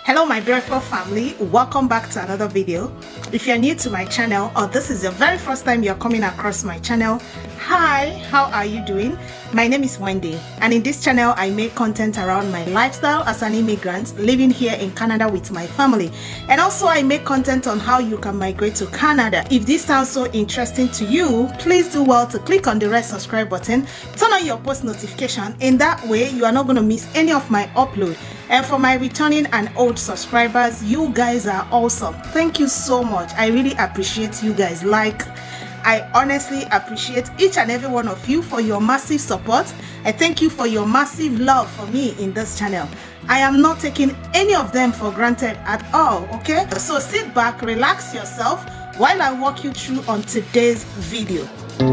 Hello my beautiful family, welcome back to another video. If you're new to my channel or this is your very first time you're coming across my channel, hi, how are you doing? My name is Wendy and in this channel I make content around my lifestyle as an immigrant living here in Canada with my family, and also I make content on how you can migrate to Canada. If this sounds so interesting to you, please do well to click on the red subscribe button, turn on your post notification. In that way you are not going to miss any of my upload. And for my returning and old subscribers, you guys are awesome. Thank you so much. I really appreciate you guys. I honestly appreciate each and every one of you for your massive support. I thank you for your massive love for me in this channel. I am not taking any of them for granted at all, okay? So sit back, relax yourself while I walk you through on today's video.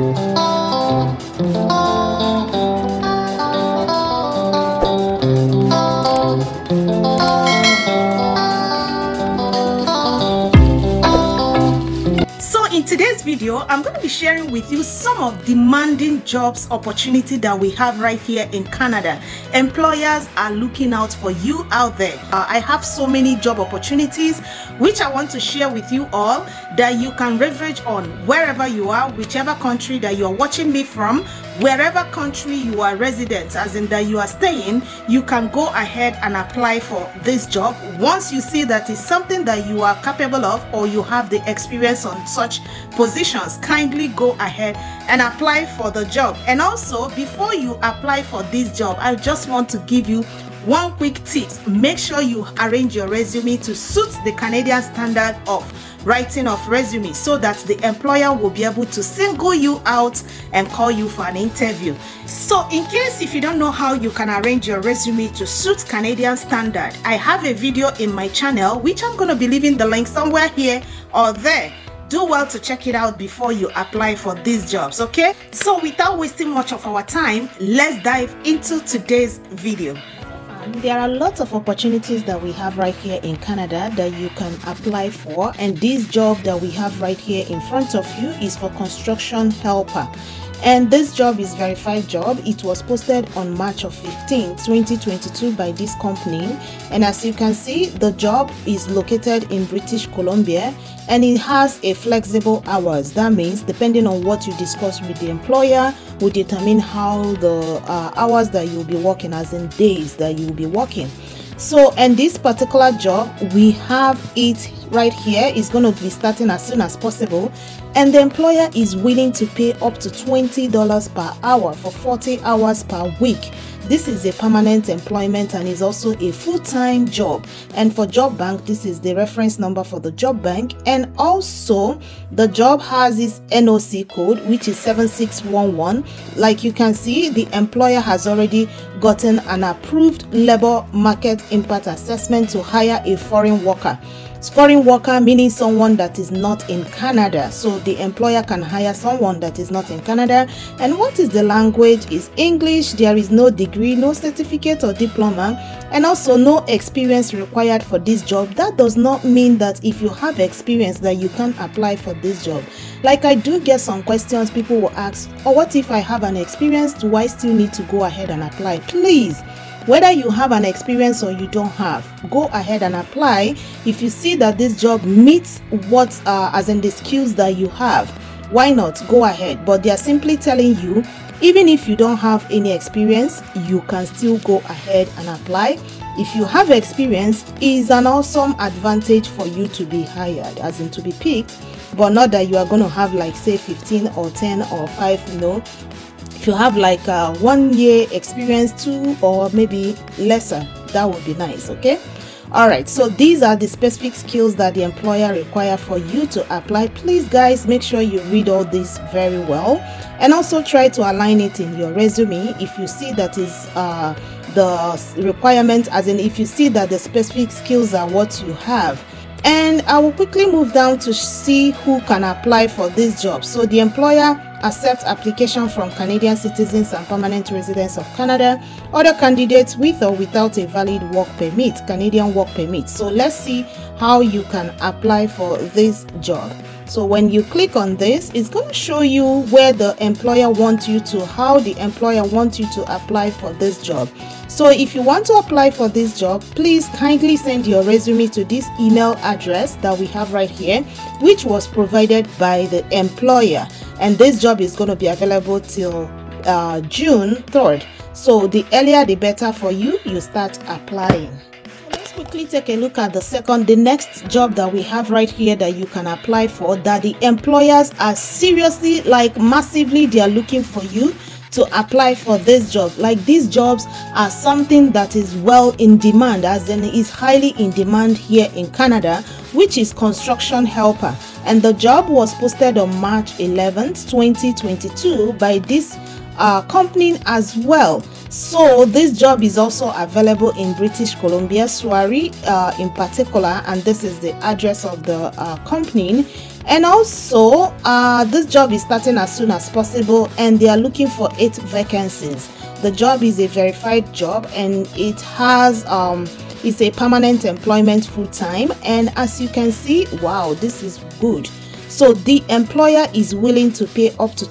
In today's video, I'm going to be sharing with you some of demanding jobs opportunity that we have right here in Canada. Employers are looking out for you out there. I have so many job opportunities which I want to share with you all that you can leverage on wherever you are, whichever country that you're watching me from, wherever country you are resident, as in that you are staying, you can go ahead and apply for this job. Once you see that it's something that you are capable of or you have the experience on such positions, kindly go ahead and apply for the job. And also, before you apply for this job, I just want to give you one quick tip. Make sure you arrange your resume to suit the Canadian standard of writing of resume so that the employer will be able to single you out and call you for an interview. So in case if you don't know how you can arrange your resume to suit Canadian standard, I have a video in my channel which I'm going to be leaving the link somewhere here or there. Do well to check it out before you apply for these jobs, okay? So without wasting much of our time, let's dive into today's video. There are lots of opportunities that we have right here in Canada that you can apply for, and this job that we have right here in front of you is for construction helper. And this job is verified job. It was posted on March of 15, 2022 by this company, and as you can see, the job is located in British Columbia and it has a flexible hours. That means depending on what you discuss with the employer will determine how the hours that you'll be working, as in days that you'll be working. So, and this particular job, we have it right here. It's going to be starting as soon as possible, and the employer is willing to pay up to $20 per hour for 40 hours per week. This is a permanent employment and is also a full-time job. And for Job Bank, this is the reference number for the Job Bank. And also the job has its NOC code, which is 7611. Like you can see, the employer has already gotten an approved labor market impact assessment to hire a foreign worker. Foreign worker meaning someone that is not in Canada. So the employer can hire someone that is not in Canada. And what is the language? Is English. There is no degree, no certificate or diploma, and also no experience required for this job. That does not mean that if you have experience that you can apply for this job. Like, I do get some questions people will ask, or what if I have an experience, do I still need to go ahead and apply? Please, whether you have an experience or you don't have, go ahead and apply. If you see that this job meets what as in the skills that you have, why not go ahead? But they are simply telling you, even if you don't have any experience, you can still go ahead and apply. If you have experience, it is an awesome advantage for you to be hired, as in to be picked, but not that you are going to have like say 15 or 10 or 5, you know. If you have like 1 year experience, 2 or maybe lesser, that would be nice, okay? All right, so these are the specific skills that the employer require for you to apply. Please guys, make sure you read all this very well and also try to align it in your resume if you see that is the requirement, as in if you see that the specific skills are what you have. And I will quickly move down to see who can apply for this job. So the employer accepts application from Canadian citizens and permanent residents of Canada, other candidates with or without a valid work permit, Canadian work permit. So let's see how you can apply for this job. So when you click on this, it's going to show you where the employer wants you to, how the employer wants you to apply for this job. So if you want to apply for this job, please kindly send your resume to this email address that we have right here, which was provided by the employer. And this job is going to be available till June 3rd. So the earlier the better for you, you start applying. Let's quickly take a look at the next job that we have right here that you can apply for, that the employers are seriously, like massively, they are looking for you to apply for this job. Like, these jobs are something that is well in demand, as in is highly in demand here in Canada, which is construction helper. And the job was posted on March 11th 2022 by this company as well. So this job is also available in British Columbia, Surrey in particular, and this is the address of the company. And also this job is starting as soon as possible, and they are looking for 8 vacancies. The job is a verified job, and it has it's a permanent employment full-time. And as you can see, wow, this is good. So the employer is willing to pay up to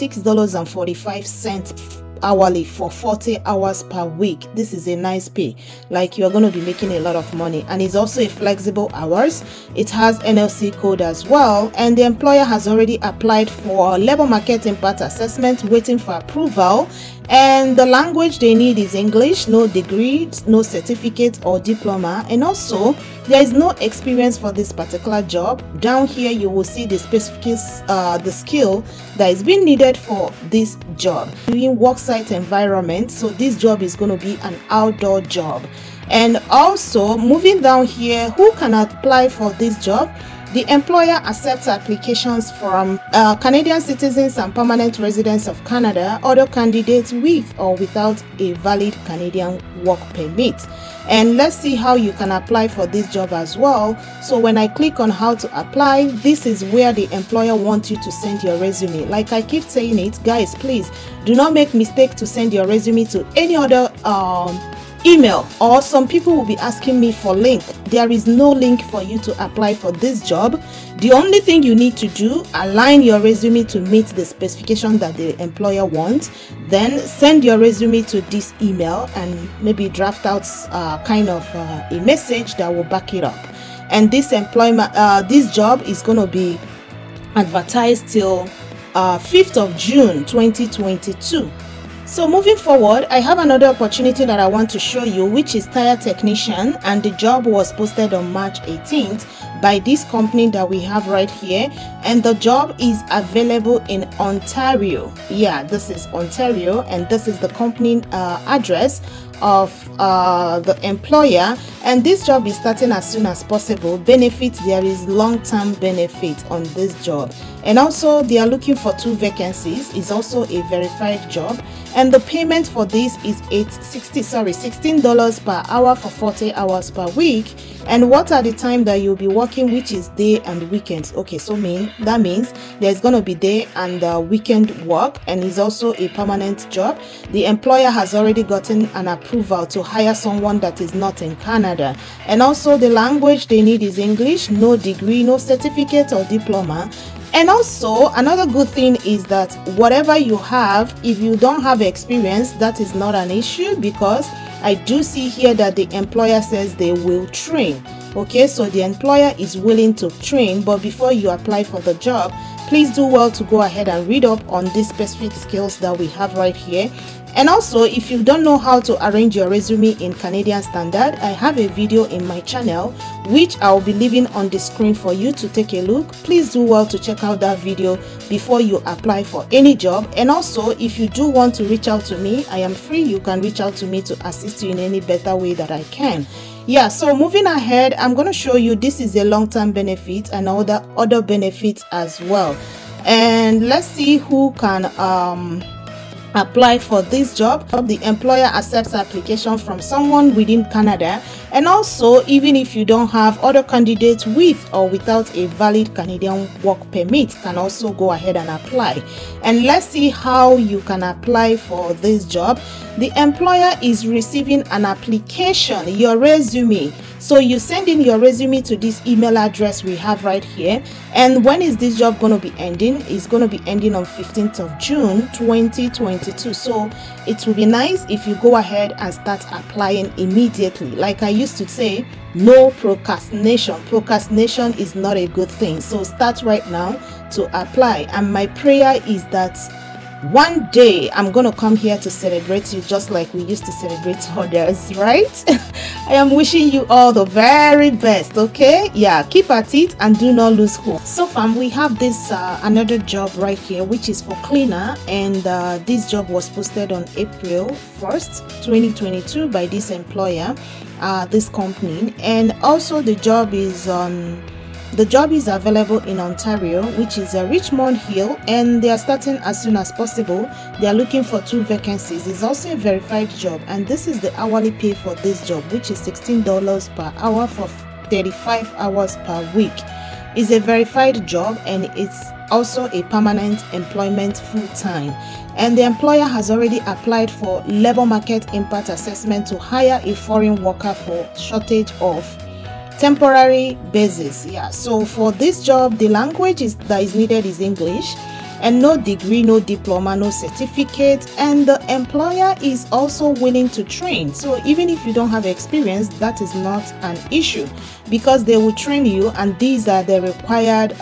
$26.45 hourly for 40 hours per week. This is a nice pay. Like, you're going to be making a lot of money, and it's also a flexible hours. It has NLC code as well, and the employer has already applied for labor market impact assessment, waiting for approval. And the language they need is English, no degree, no certificate or diploma. And also, there is no experience for this particular job. Down here you will see the specific the skill that is being needed for this job. Doing worksite environment, so this job is going to be an outdoor job. And also, moving down here, who can apply for this job? The employer accepts applications from Canadian citizens and permanent residents of Canada, other candidates with or without a valid Canadian work permit. And let's see how you can apply for this job as well. So when I click on how to apply, this is where the employer wants you to send your resume. Like I keep saying it, guys, please do not make mistake to send your resume to any other email, or some people will be asking me for link. There is no link for you to apply for this job. The only thing you need to do, align your resume to meet the specification that the employer wants, then send your resume to this email and maybe draft out kind of a message that will back it up. And this this job is going to be advertised till 5th of June 2022. So moving forward, I have another opportunity that I want to show you, which is tire technician, and the job was posted on March 18th by this company that we have right here, and the job is available in Ontario. Yeah, this is Ontario, and this is the company address of the employer, and this job is starting as soon as possible. Benefits, there is long-term benefit on this job, and also they are looking for 2 vacancies. It's also a verified job, and the payment for this is $16 per hour for 40 hours per week. And what are the time that you'll be working, which is day and weekends. Okay, so that means there's going to be day and weekend work, and it's also a permanent job. The employer has already gotten an approval to hire someone that is not in Canada, and also the language they need is English, no degree, no certificate or diploma. And also another good thing is that whatever you have, if you don't have experience, that is not an issue, because I do see here that the employer says they will train. Okay, so the employer is willing to train, but before you apply for the job, please do well to go ahead and read up on these specific skills that we have right here. And also, if you don't know how to arrange your resume in Canadian Standard, I have a video in my channel which I'll be leaving on the screen for you to take a look. Please do well to check out that video before you apply for any job. And also, if you do want to reach out to me, I am free. You can reach out to me to assist you in any better way that I can. Yeah, so moving ahead, I'm going to show you, this is a long-term benefit and other benefits as well. And let's see who can apply for this job. The employer accepts application from someone within Canada, And also, even if you don't have, other candidates with or without a valid Canadian work permit can also go ahead and apply. And let's see how you can apply for this job. The employer is receiving an application, your resume. So you send in your resume to this email address we have right here. And when is this job going to be ending? It's going to be ending on 15th of June 2022. So it will be nice if you go ahead and start applying immediately. Like I used to say, no procrastination. Procrastination is not a good thing. So start right now to apply. And my prayer is that one day I'm gonna come here to celebrate you just like we used to celebrate others, right? I am wishing you all the very best. Okay, yeah, keep at it and do not lose hope. So fam, we have this another job right here, which is for cleaner, and this job was posted on April 1st 2022 by this employer, this company. And also the job is available in Ontario, which is Richmond Hill, and they are starting as soon as possible. They are looking for 2 vacancies. It's also a verified job, and this is the hourly pay for this job, which is $16 per hour for 35 hours per week. It's a verified job, and it's also a permanent employment full-time. And the employer has already applied for labor market impact assessment to hire a foreign worker for shortage of temporary basis. Yeah, so for this job, the language that is needed is English, and no degree, no diploma, no certificate. And the employer is also willing to train. So even if you don't have experience, that is not an issue, because they will train you, and these are the required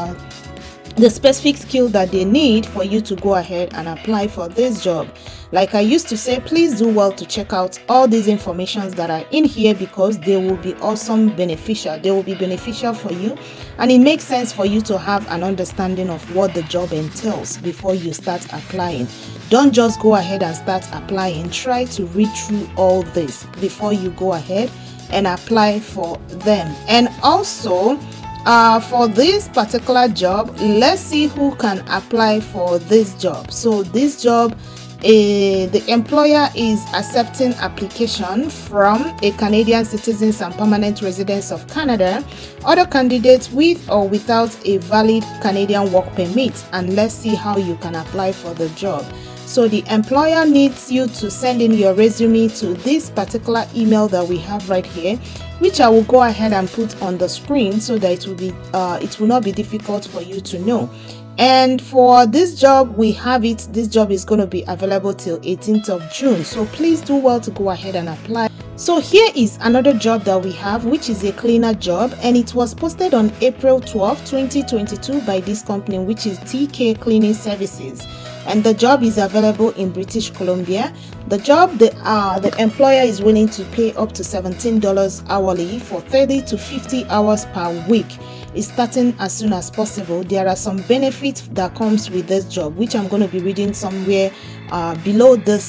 the specific skill that they need for you to go ahead and apply for this job. Like I used to say, please do well to check out all these informations that are in here, because they will be awesome beneficial. They will be beneficial for you, and it makes sense for you to have an understanding of what the job entails before you start applying. Don't just go ahead and start applying. Try to read through all this before you go ahead and apply for them. And also, for this particular job, let's see who can apply for this job. So this job, the employer is accepting application from a Canadian citizens and permanent residents of Canada, other candidates with or without a valid Canadian work permit. And let's see how you can apply for the job. So the employer needs you to send in your resume to this particular email that we have right here, which I will go ahead and put on the screen so that it will not be difficult for you to know. And for this job, we have it. This job is going to be available till 18th of June. So please do well to go ahead and apply. So here is another job that we have, which is a cleaner job, and it was posted on April 12, 2022 by this company, which is TK Cleaning Services. And the job is available in British Columbia. The job, the employer is willing to pay up to $17 hourly for 30 to 50 hours per week. It's starting as soon as possible. There are some benefits that comes with this job, which I'm going to be reading somewhere below this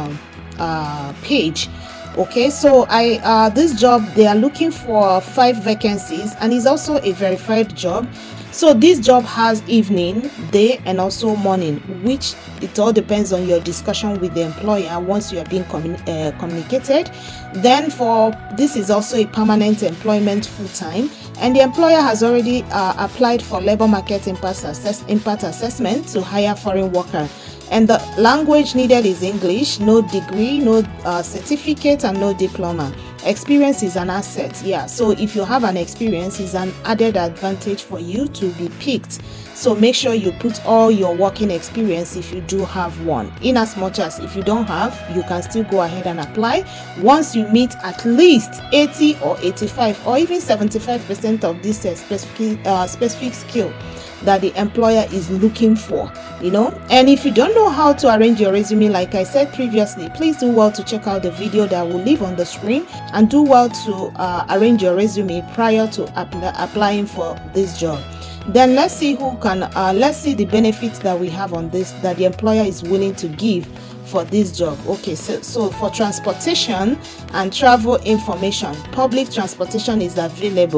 page. Okay, so this job, they are looking for 5 vacancies, and it's also a verified job. So this job has evening, day, and also morning, which it all depends on your discussion with the employer once you are being communicated. Then for this is also a permanent employment full-time, and the employer has already applied for labor market impact assessment to hire foreign worker. And the language needed is English, no degree, no certificate, and no diploma. Experience is an asset. Yeah, so if you have an experience, it's an added advantage for you to be picked. So make sure you put all your working experience if you do have one. In as much as if you don't have, you can still go ahead and apply once you meet at least 80 or 85 or even 75% of this specific skill that the employer is looking for, you know. And if you don't know how to arrange your resume, like I said previously, please do well to check out the video that will leave on the screen, and do well to arrange your resume prior to applying for this job. Then let's see let's see the benefits that we have on this, that the employer is willing to give for this job. Okay, so for transportation and travel information, public transportation is available.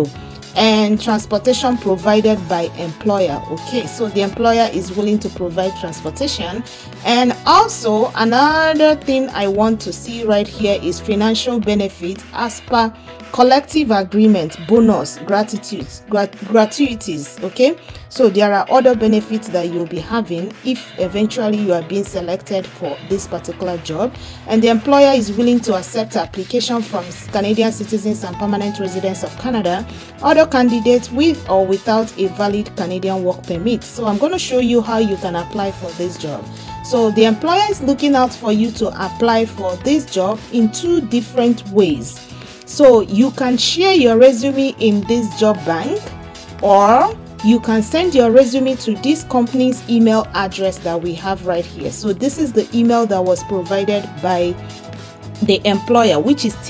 and transportation provided by employer. Okay, so the employer is willing to provide transportation. And also another thing I want to see right here is financial benefit as per collective agreement, bonus, gratuities. Okay, so there are other benefits that you'll be having if eventually you are being selected for this particular job, and the employer is willing to accept application from Canadian citizens and permanent residents of Canada, other candidates with or without a valid Canadian work permit. So I'm going to show you how you can apply for this job. So the employer is looking out for you to apply for this job in two different ways. So you can share your resume in this job bank, or you can send your resume to this company's email address that we have right here. So this is the email that was provided by the employer, which is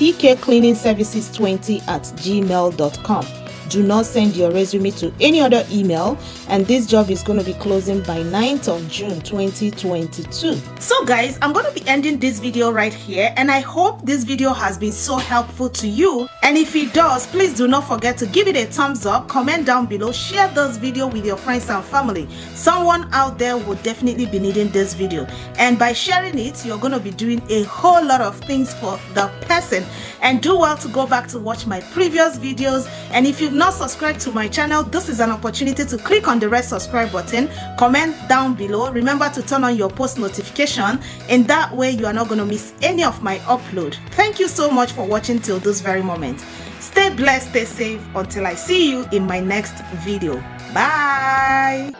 tkcleaningservices20@gmail.com. Do not send your resume to any other email, and this job is going to be closing by 9th of June 2022. So guys, I'm going to be ending this video right here, and I hope this video has been so helpful to you. And if it does, please do not forget to give it a thumbs up, comment down below, share this video with your friends and family. Someone out there will definitely be needing this video, and by sharing it, you're going to be doing a whole lot of things for the person. And do well to go back to watch my previous videos. And if you've not subscribed to my channel, this is an opportunity to click on the red subscribe button, comment down below, remember to turn on your post notification, and that way you are not going to miss any of my upload. Thank you so much for watching till this very moment. Stay blessed, stay safe until I see you in my next video. Bye.